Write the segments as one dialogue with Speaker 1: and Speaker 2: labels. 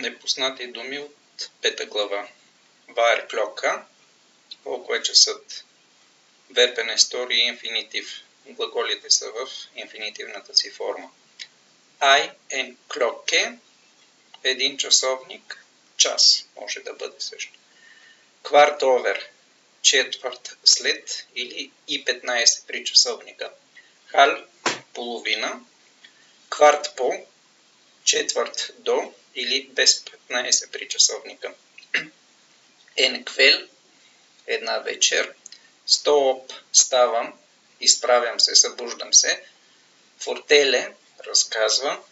Speaker 1: Непознати думи от пета глава. Var klocka. Колко е часът? Вербен е втори инфинитив. Глаголите са в инфинитивната си форма. En klokke. Един часовник. Час може да бъде също. Kvart over. Четвърт след или и 15 при часовника. Halv. Половина. Kvart по. Четвърт до или без 15 при часовника. En kväll. Една вечер. Stå upp. Ставам. Изправям се, събуждам се. Fortelle. Разказва.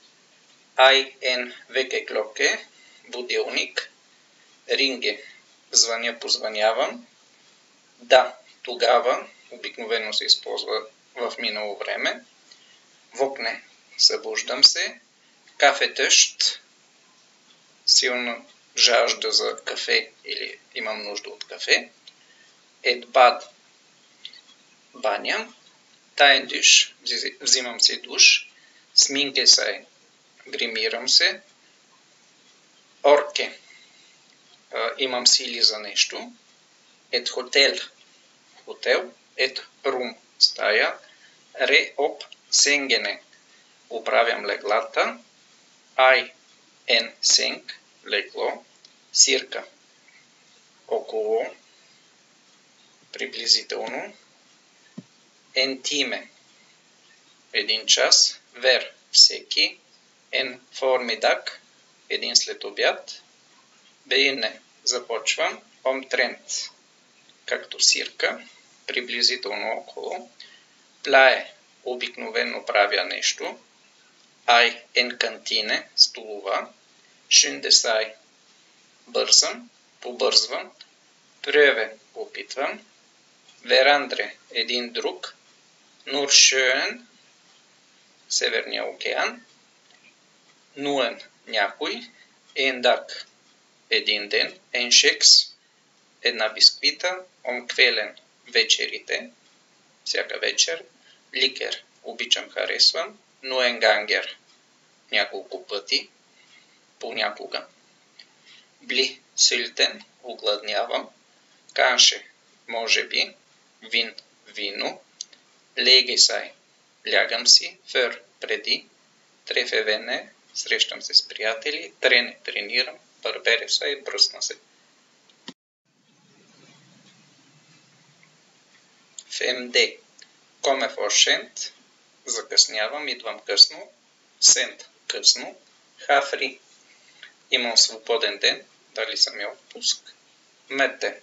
Speaker 1: En vekkerklokke. Будилник. Ringe. Звъня, позвънявам. Да, тогава. Обикновено се използва в минало време. Вокне. Събуждам се. Кафетъщ. Силно жажда за кафе или имам нужда от кафе. Бад. Баня. Тайндиш. Взимам си душ. Сминке сай. Гримирам се. Орке. Имам сили за нещо. Хотел. Хотел. Рум. Стая. Оп. Сенгене. Оправям леглата. Сенг. Легло. Сирка. Около. Приблизително. Тиме. Един час. Вер. Всеки. Формидак. Един след обяд. Бейне. Започвам. Омтрент. Както сирка. Приблизително около. Плае. Обикновено правя нещо. Кантине. Столова. Шиндесай. Бързам. Побързвам. Пръве. Опитвам. Верандре. Един друг. Нуршъен. Северния океан. Нуен. Някой. Ендак. Един ден. Еншекс. Една бисквита. Омквелен. Вечерите. Всяка вечер. Ликер. Обичам, харесвам. Нуенгангер. Няколко пъти. Понякога. Бли. Силтен. Огладнявам. Канше. Може би. Вин. Вино. Легесай. Лягам си. Фър. Преди. Трефевене. Срещам се с приятели. Трене. Тренирам. Барбересай. Бръсна се. ФМД. Коме форшент. Закъснявам. Идвам късно. Сент. Късно. Хафри. Имам свободен ден. Дали съм я отпуск. Мете.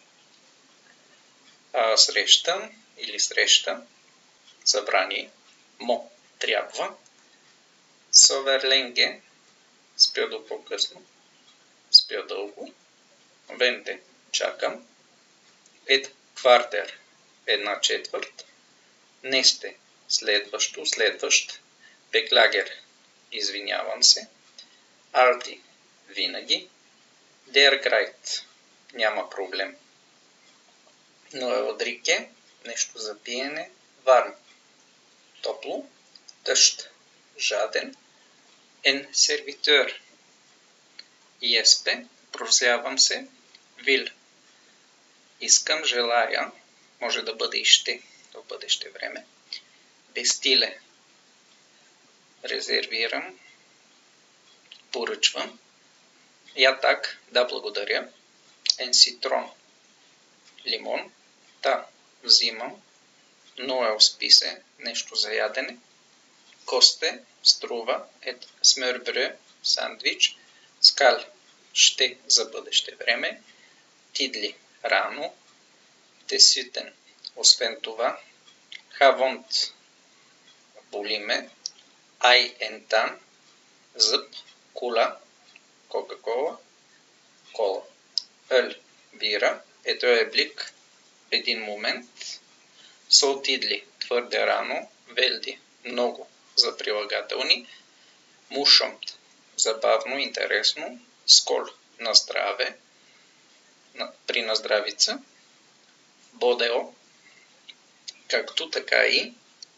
Speaker 1: Среща или среща. Събрание. Мо. Трябва. Соверленге. Спя до по-късно. Спя дълго. Венте. Чакам. Квартер. Една четвърт. Несте. Следващо. Следващ. Беклагер. Извинявам се. Алти. Винаги. Дерграйт. Няма проблем. Ноелдрике. Нещо за пиене. Варм. Топло. Тъщ. Жаден. Сервитър. Еспе. Просявам се. Вил. Искам, желая. Може да бъде и ще в бъдеще време. Бестиле. Резервирам. Поръчвам. Так. Да, благодаря. Ситрон. Лимон. Да, взимам. Ноел списе. Нещо за ядене. Косте. Струва. Смърбре. Сандвич. Скал. Ще за бъдеще време. Тидли. Рано. Деситен. Освен това. Хавонт. Болиме. Ентан. Зъб. Кула. Кока-кола. Кола. Бира. Блик. Един момент. Солтидли. Твърде рано. Велди. Много. За прилагателни. Мушомт. Забавно, интересно. Скол. На здраве. При наздравица. Бодео. Както, така и.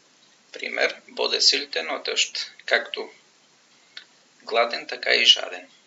Speaker 1: Пример. Боде силтен отъщ. Както гладен, така и жаден.